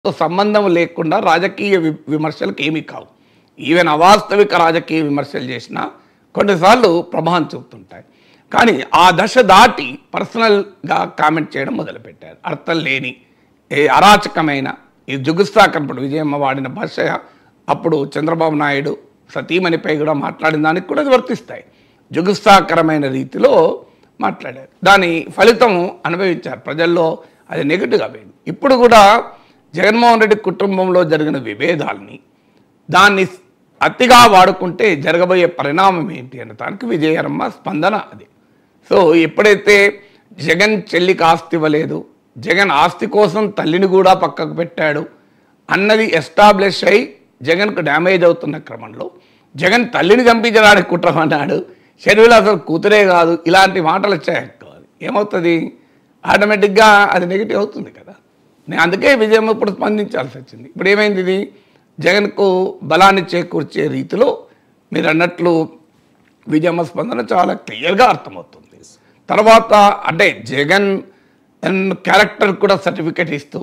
సంబంధం లేకుండా రాజకీయ విమర్శలకు ఏమీ కావు. ఈవెన్ అవాస్తవిక రాజకీయ విమర్శలు చేసినా కొన్నిసార్లు ప్రభావం చూపుతుంటాయి. కానీ ఆ దశ దాటి పర్సనల్గా కామెంట్ చేయడం మొదలుపెట్టారు. అర్థం లేని అరాచకమైన ఈ జుగుస్తాకరపడు విజయమ్మ వాడిన భాష అప్పుడు చంద్రబాబు నాయుడు సతీమణిపై కూడా మాట్లాడిన దానికి కూడా అది వర్తిస్తాయి. జుగుస్తాకరమైన రీతిలో మాట్లాడారు. దాని ఫలితం అనుభవించారు. ప్రజల్లో అది నెగిటివ్గా పోయింది. ఇప్పుడు కూడా జగన్మోహన్ రెడ్డి కుటుంబంలో జరిగిన విభేదాలని దాన్ని అతిగా వాడుకుంటే జరగబోయే పరిణామం ఏంటి అనే దానికి విజయమ్మ స్పందన అది. సో ఎప్పుడైతే జగన్ చెల్లికి ఆస్తి ఇవ్వలేదు, జగన్ ఆస్తి కోసం తల్లిని కూడా పక్కకు పెట్టాడు అన్నది ఎస్టాబ్లిష్ అయి జగన్కు డ్యామేజ్ అవుతున్న క్రమంలో జగన్ తల్లిని చంపించడానికి కుట్రమన్నాడు, షర్మిల అసలు కూతురే కాదు, ఇలాంటి మాటలు వచ్చాయి. ఏమవుతుంది? ఆటోమేటిక్గా అది నెగిటివ్ అవుతుంది కదా. నేను అందుకే విజయమ్మ ఇప్పుడు స్పందించాల్సి వచ్చింది. ఇప్పుడు ఏమైంది? ఇది జగన్కు బలాన్ని చేకూర్చే రీతిలో మీరు అన్నట్లు విజయమ్మ స్పందన చాలా క్లియర్గా అర్థమవుతుంది. తర్వాత అంటే జగన్ క్యారెక్టర్ కూడా సర్టిఫికెట్ ఇస్తూ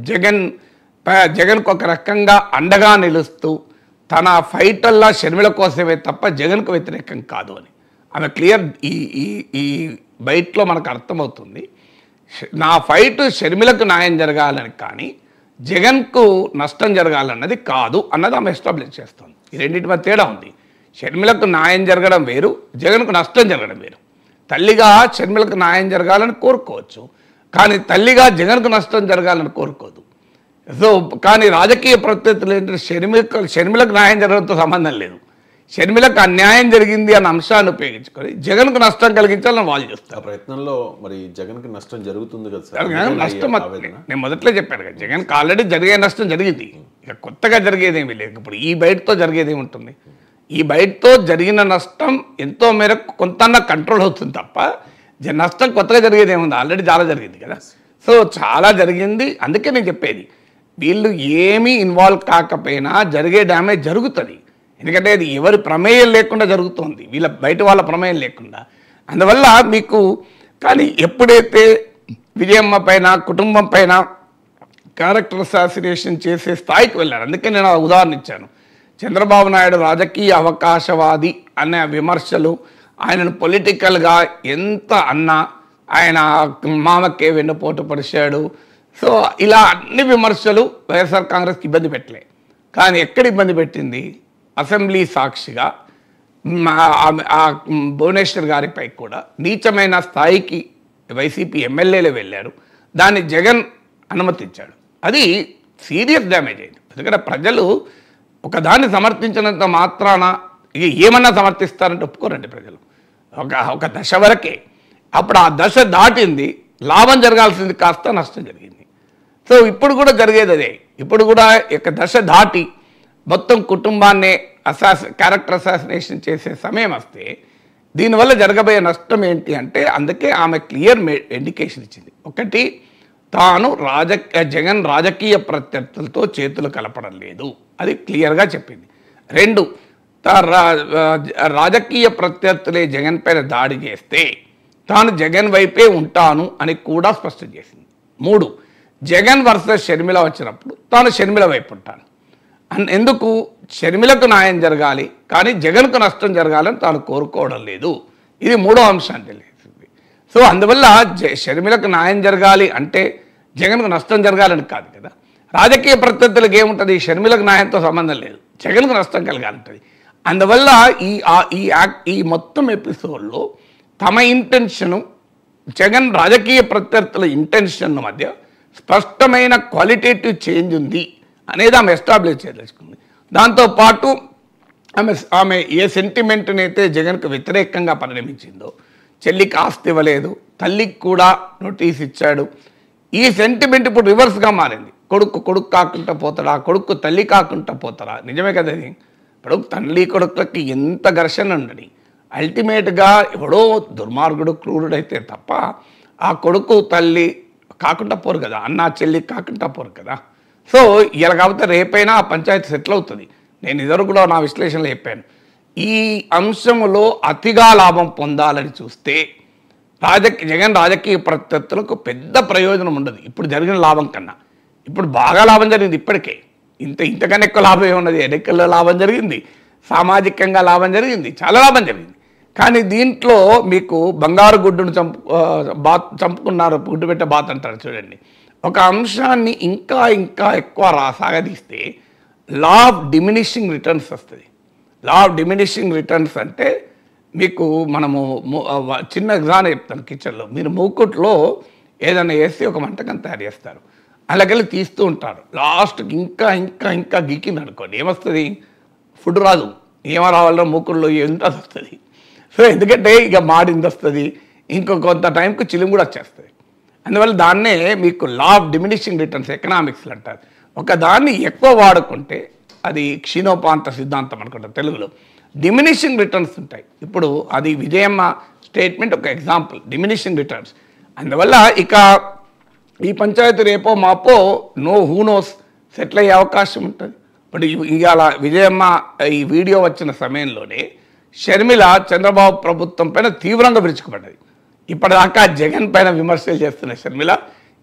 జగన్కు ఒక రకంగా అండగా నిలుస్తూ తన ఫైటల్లా షర్మిల కోసమే తప్ప జగన్కు వ్యతిరేకం కాదు అని ఆమె క్లియర్ ఈ బయటలో మనకు అర్థమవుతుంది. నా ఫైట్ షర్మిలకు న్యాయం జరగాలని కానీ జగన్కు నష్టం జరగాలన్నది కాదు అన్నది ఆమె ఎస్టాబ్లిష్ చేస్తుంది. ఈ రెండింటి మధ్య తేడా ఉంది. షర్మిలకు న్యాయం జరగడం వేరు, జగన్కు నష్టం జరగడం వేరు. తల్లిగా షర్మిలకు న్యాయం జరగాలని కోరుకోవచ్చు, కానీ తల్లిగా జగన్కు నష్టం జరగాలని కోరుకోదు. సో కానీ రాజకీయ ప్రత్యర్థులు ఏంటంటే షర్మిలకు న్యాయం జరగడంతో సంబంధం లేదు, షర్మిలకు అన్యాయం జరిగింది అన్న అంశాన్ని ఉపయోగించుకొని జగన్కు నష్టం కలిగించాలని వాళ్ళు చేస్తారు. ప్రయత్నంలో మరి జగన్కి నష్టం జరుగుతుంది కదా సార్. నష్టం నేను మొదట్లో చెప్పాను కదా, జగన్కి ఆల్రెడీ జరిగే నష్టం జరిగింది, ఇక కొత్తగా జరిగేదేమీ లేదు. ఇప్పుడు ఈ బయటతో జరిగేది ఉంటుంది. ఈ బయటతో జరిగిన నష్టం ఎంతో మేరకు కొంత కంట్రోల్ అవుతుంది తప్ప నష్టం కొత్తగా జరిగేది ఏముంది, ఆల్రెడీ చాలా జరిగింది కదా. సో చాలా జరిగింది. అందుకే నేను చెప్పేది వీళ్ళు ఏమీ ఇన్వాల్వ్ కాకపోయినా జరిగే డ్యామేజ్ జరుగుతుంది. ఎందుకంటే అది ఎవరి ప్రమేయం లేకుండా జరుగుతుంది, వీళ్ళ బయట వాళ్ళ ప్రమేయం లేకుండా. అందువల్ల మీకు కానీ ఎప్పుడైతే విజయమ్మ పైన కుటుంబం పైన క్యారెక్టర్ అసాసినేషన్ చేసే స్థాయికి వెళ్ళారు. అందుకే నేను ఆ ఉదాహరణ ఇచ్చాను. చంద్రబాబు నాయుడు రాజకీయ అవకాశవాది అనే విమర్శలు, ఆయనను పొలిటికల్గా ఎంత అన్నా ఆయన మామకే వెన్నుపోటు పరిచాడు. సో ఇలా అన్ని విమర్శలు వైఎస్ఆర్ కాంగ్రెస్కి ఇబ్బంది పెట్టలే. కానీ ఎక్కడ ఇబ్బంది పెట్టింది? అసెంబ్లీ సాక్షిగా భువనేశ్వర్ గారిపై కూడా నీచమైన స్థాయికి వైసీపీ ఎమ్మెల్యేలు వెళ్ళారు. దాన్ని జగన్ అనుమతించాడు. అది సీరియస్ డ్యామేజ్ అయింది. ఎందుకంటే ప్రజలు ఒకదాన్ని సమర్థించినంత మాత్రాన ఏమన్నా సమర్థిస్తారంటే ఒప్పుకోరండి ప్రజలు. ఒక దశ వరకే. అప్పుడు ఆ దశ దాటింది, లాభం జరగాల్సింది కాస్త నష్టం జరిగింది. సో ఇప్పుడు కూడా జరిగేది అదే. ఇప్పుడు కూడా ఒక దశ దాటి మొత్తం కుటుంబాన్నే క్యారెక్టర్ అసాసినేషన్ చేసే సమయం వస్తే దీనివల్ల జరగబోయే నష్టం ఏంటి అంటే, అందుకే ఆమె క్లియర్ ఇండికేషన్ ఇచ్చింది. ఒకటి, తాను జగన్ రాజకీయ ప్రత్యర్థులతో చేతులు కలపడం లేదు, అది క్లియర్గా చెప్పింది. రెండు, రాజకీయ ప్రత్యర్థులే జగన్ పైన దాడి చేస్తే తాను జగన్ వైపే ఉంటాను అని కూడా స్పష్టం చేసింది. మూడు, జగన్ వర్సెస్ షర్మిల వచ్చినప్పుడు తాను షర్మిల వైపు ఉంటాను. ఎందుకు? షర్మిలకు న్యాయం జరగాలి కానీ జగన్కు నష్టం జరగాలని తాను కోరుకోవడం లేదు. ఇది మూడో అంశాన్ని తెలియజేసింది. సో అందువల్ల షర్మిలకు న్యాయం జరగాలి అంటే జగన్కు నష్టం జరగాలని కాదు కదా. రాజకీయ ప్రత్యర్థులకు ఏముంటుంది? షర్మిలకు న్యాయంతో సంబంధం లేదు, జగన్కు నష్టం కలగాలంటుంది. అందువల్ల ఈ మొత్తం ఎపిసోడ్లో తమ ఇంటెన్షను, జగన్ రాజకీయ ప్రత్యర్థుల ఇంటెన్షన్ మధ్య స్పష్టమైన క్వాలిటేటివ్ చేంజ్ ఉంది అనేది ఆమె ఎస్టాబ్లిష్ చేయదలుచుకుంది. దాంతోపాటు ఆమె ఏ సెంటిమెంట్ని అయితే జగన్కు వ్యతిరేకంగా పరిణమించిందో, చెల్లికి ఆస్తి ఇవ్వలేదు, తల్లికి కూడా నోటీస్ ఇచ్చాడు, ఈ సెంటిమెంట్ ఇప్పుడు రివర్స్గా మారింది. కొడుకు కాకుండా పోతాడా, కొడుకు తల్లి కాకుండా పోతారా? నిజమే కదా. ఇది ఇప్పుడు తల్లి కొడుకులకి ఎంత ఘర్షణ ఉండని అల్టిమేట్గా ఎవడో దుర్మార్గుడు క్రూరుడైతే తప్ప ఆ కొడుకు తల్లి కాకుండా పోరు కదా, అన్న చెల్లి కాకుండా పోరు కదా. సో ఇలా కాకపోతే రేపైనా ఆ పంచాయతీ సెటిల్ అవుతుంది. నేను ఇద్దరు కూడా నా విశ్లేషణలో చెప్పాను. ఈ అంశంలో అతిగా లాభం పొందాలని చూస్తే జగన్ రాజకీయ ప్రత్యర్థులకు పెద్ద ప్రయోజనం ఉండదు ఇప్పుడు జరిగిన లాభం కన్నా. ఇప్పుడు బాగా లాభం జరిగింది ఇప్పటికే. ఇంతకన్నా ఎక్కువ లాభం ఏమున్నది? ఎన్నికల్లో లాభం జరిగింది, సామాజికంగా లాభం జరిగింది, చాలా లాభం జరిగింది. కానీ దీంట్లో మీకు బంగారు గుడ్డును చంపుకున్నారు, గుడ్డు పెట్టే బాత్ అంటారు చూడండి. ఒక అంశాన్ని ఇంకా ఇంకా ఎక్కువ సాగదీస్తే లా ఆఫ్ డిమినిషింగ్ రిటర్న్స్ వస్తుంది. లా ఆఫ్ డిమినిషింగ్ రిటర్న్స్ అంటే మీకు మనము చిన్న ఎగ్జాంపుల్ చెప్తాను. కిచెన్లో మీరు మూకుట్లో ఏదైనా వేసి ఒక వంటకం తయారు చేస్తారు, అలాగెళ్ళి తీస్తూ ఉంటారు. లాస్ట్కి ఇంకా ఇంకా ఇంకా గీకింది అనుకోండి, ఏమొస్తుంది? ఫుడ్ రాదు. ఏమో రావాలో మూకుల్లో ఎంత వస్తుంది. సో ఎందుకంటే ఇక మాడింది వస్తుంది, కొంత టైంకి చిలుము కూడా వచ్చేస్తుంది. అందువల్ల దాన్నే మీకు లా ఆఫ్ డిమినిషింగ్ రిటర్న్స్ ఎకనామిక్స్లో అంటారు. ఒక దాన్ని ఎక్కువ వాడుకుంటే అది క్షీణోపాంత సిద్ధాంతం అనుకుంటారు తెలుగులో. డిమినిషింగ్ రిటర్న్స్ ఉంటాయి. ఇప్పుడు అది విజయమ్మ స్టేట్మెంట్ ఒక ఎగ్జాంపుల్, డిమినిషింగ్ రిటర్న్స్. అందువల్ల ఇక ఈ పంచాయతీ రేపో మాపో హూ నోస్ సెటిల్ అయ్యే అవకాశం ఉంటుంది. ఇప్పుడు ఇవాళ విజయమ్మ ఈ వీడియో వచ్చిన సమయంలోనే షర్మిల చంద్రబాబు ప్రభుత్వం పైన తీవ్రంగా విరుచుకుపడ్డది. ఇప్పటిదాకా జగన్ పైన విమర్శలు చేస్తున్న షర్మిల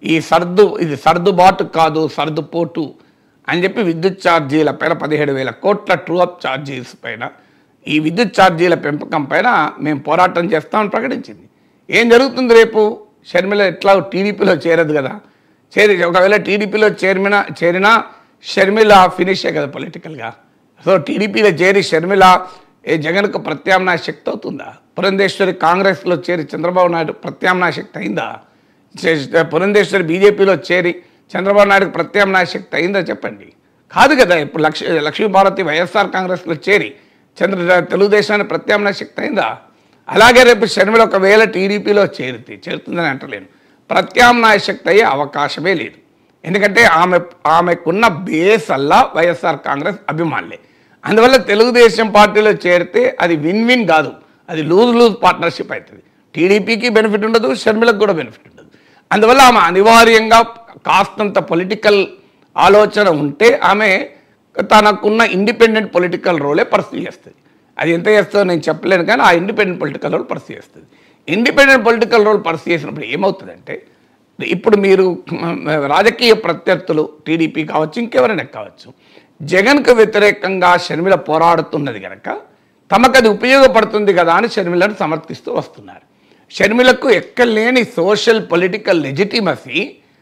ఇది సర్దుబాటు కాదు, సర్దుపోటు అని చెప్పి విద్యుత్ ఛార్జీల పైన 17,000 కోట్ల ట్రూ అప్ ఛార్జీస్ పైన, ఈ విద్యుత్ ఛార్జీల పెంపకం పైన మేము పోరాటం చేస్తామని ప్రకటించింది. ఏం జరుగుతుంది రేపు? షర్మిల ఎట్లా టీడీపీలో చేరదు కదా, ఒకవేళ టీడీపీలో చేరినా షర్మిల ఫినిషే కదా పొలిటికల్గా. సో టీడీపీలో చేరి షర్మిల జగన్కు ప్రత్యామ్నాయ శక్తి అవుతుందా? పురంధేశ్వరి కాంగ్రెస్లో చేరి చంద్రబాబు నాయుడు ప్రత్యామ్నాయ శక్తి అయిందా? పురంధేశ్వరి బీజేపీలో చేరి చంద్రబాబు నాయుడుకు ప్రత్యామ్నాయ శక్తి అయిందా చెప్పండి? కాదు కదా. ఇప్పుడు లక్ష్మీభారతి వైఎస్ఆర్ కాంగ్రెస్లో చేరి తెలుగుదేశానికి ప్రత్యామ్నాయ శక్తి అయిందా? అలాగే రేపు షర్మిల ఒకవేళ టీడీపీలో చేరుతుందని అంటలేను, ప్రత్యామ్నాయ శక్తి అయ్యే అవకాశమే లేదు. ఎందుకంటే ఆమెకున్న బేస్ అల్లా వైఎస్ఆర్ కాంగ్రెస్ అభిమానులే. అందువల్ల తెలుగుదేశం పార్టీలో చేరితే అది విన్ విన్ కాదు, అది లూజ్ పార్ట్నర్షిప్ అవుతుంది. టీడీపీకి బెనిఫిట్ ఉండదు, షర్మిలకు కూడా బెనిఫిట్ ఉండదు. అందువల్ల ఆమె అనివార్యంగా కాస్తంత పొలిటికల్ ఆలోచన ఉంటే ఆమె తనకున్న ఇండిపెండెంట్ పొలిటికల్ రోలే పర్సూ చేస్తుంది. అది ఎంత చేస్తుందో నేను చెప్పలేను, కానీ ఆ ఇండిపెండెంట్ పొలిటికల్ రోల్ పర్సూ చేస్తుంది. ఇండిపెండెంట్ పొలిటికల్ రోల్ పర్సూ చేసినప్పుడు ఏమవుతుందంటే, ఇప్పుడు మీరు రాజకీయ ప్రత్యర్థులు టీడీపీ కావచ్చు, ఇంకెవరైనా కావచ్చు, జగన్కు వ్యతిరేకంగా షర్మిల పోరాడుతున్నది కనుక తమకు అది ఉపయోగపడుతుంది కదా అని షర్మిలను సమర్థిస్తూ వస్తున్నారు. షర్మిలకు ఎక్కలేని సోషల్ పొలిటికల్ లెజిటిమసీ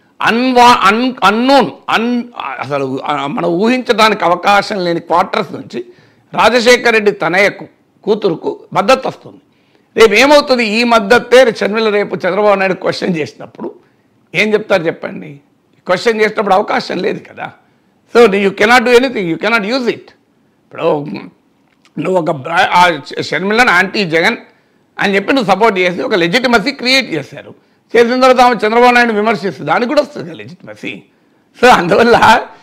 అన్నోన్ అసలు మనం ఊహించడానికి అవకాశం లేని క్వార్టర్స్ నుంచి రాజశేఖర రెడ్డి కూతురుకు మద్దతు వస్తుంది. రేపు ఏమవుతుంది? ఈ మద్దతే షర్మిల రేపు చంద్రబాబు నాయుడు క్వశ్చన్ చేసినప్పుడు ఏం చెప్తారు చెప్పండి? క్వశ్చన్ చేసినప్పుడు అవకాశం లేదు కదా. So you cannot do anything, you cannot use it. ఇప్పుడు నువ్వు ఒక షర్మిలను యాంటీ జగన్ అని చెప్పి నువ్వు సపోర్ట్ చేసి ఒక లెజిటిమసీ క్రియేట్ చేశారు. చేసిన తర్వాత ఆమె చంద్రబాబు నాయుడు విమర్శిస్తుంది, దానికి కూడా వస్తుంది లెజిటిమసీ. సో అందువల్ల